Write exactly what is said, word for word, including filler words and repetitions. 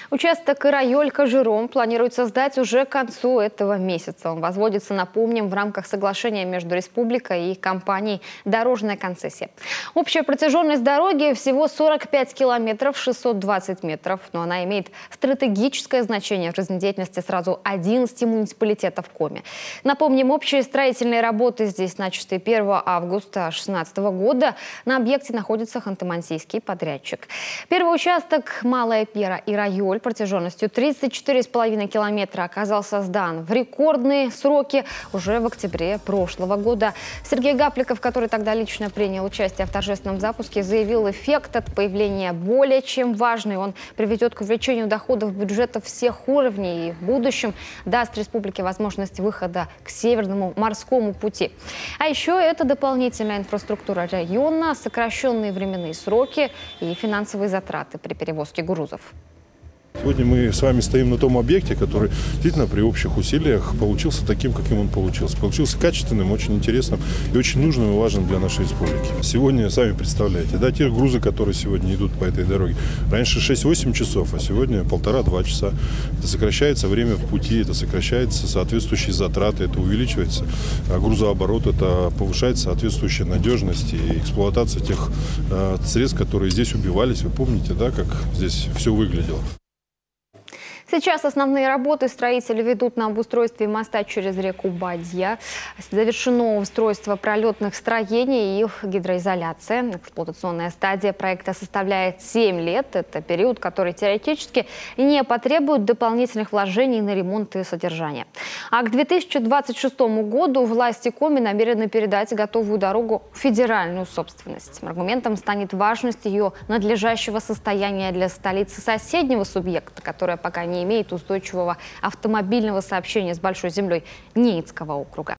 Участок Ирайоль-Кожером планируется сдать уже к концу этого месяца. Он возводится, напомним, в рамках соглашения между республикой и компанией «Дорожная концессия». Общая протяженность дороги всего сорок пять километров шестьсот двадцать метров, но она имеет стратегическое значение в жизнедеятельности сразу одиннадцати муниципалитетов Коми. Напомним, общие строительные работы здесь начаты первого августа две тысячи шестнадцатого года. На объекте находится ханты-мансийский подрядчик. Первый участок Малая Пера-Ирайоль протяженностью тридцать четыре с половиной километра оказался сдан в рекордные сроки уже в октябре прошлого года. Сергей Гапликов, который тогда лично принял участие в торжественном запуске, заявил, эффект от появления более чем важный. Он приведет к увеличению доходов бюджета всех уровней и в будущем даст республике возможность выхода к Северному морскому пути. А еще это дополнительная инфраструктура района, сокращенные временные сроки и финансовые затраты при перевозке грузов. Сегодня мы с вами стоим на том объекте, который действительно при общих усилиях получился таким, каким он получился. Получился качественным, очень интересным и очень нужным и важным для нашей республики. Сегодня, сами представляете, да, те грузы, которые сегодня идут по этой дороге. Раньше шесть-восемь часов, а сегодня полтора-два часа. Это сокращается время в пути, это сокращается соответствующие затраты, это увеличивается грузооборот, это повышается соответствующая надежность и эксплуатация тех э, средств, которые здесь убивались. Вы помните, да, как здесь все выглядело? Сейчас основные работы строители ведут на обустройстве моста через реку Бадья. Завершено устройство пролетных строений и их гидроизоляция. Эксплуатационная стадия проекта составляет семь лет. Это период, который теоретически не потребует дополнительных вложений на ремонт и содержание. А к две тысячи двадцать шестому году власти Коми намерены передать готовую дорогу в федеральную собственность. Аргументом станет важность ее надлежащего состояния для столицы соседнего субъекта, которая пока не имеет устойчивого автомобильного сообщения с Большой землей Ненецкого округа.